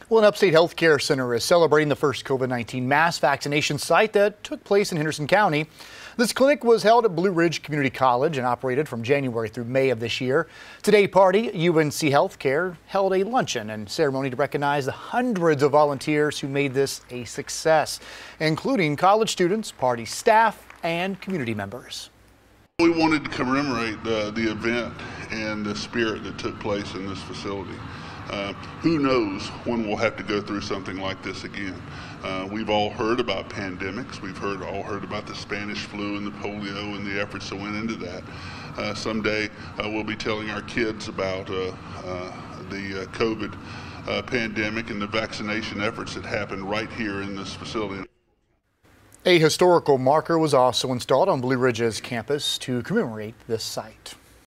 Well, an Upstate Healthcare Center is celebrating the first COVID-19 mass vaccination site that took place in Henderson County. This clinic was held at Blue Ridge Community College and operated from January through May of this year. Today party, UNC Healthcare held a luncheon and ceremony to recognize the hundreds of volunteers who made this a success, including college students, party staff, and community members. We wanted to commemorate the event and the spirit that took place in this facility. Who knows when we'll have to go through something like this again. We've all heard about pandemics. We've all heard about the Spanish flu and the polio and the efforts that went into that. Someday we'll be telling our kids about the COVID pandemic and the vaccination efforts that happened right here in this facility. A historical marker was also installed on Blue Ridge's campus to commemorate this site.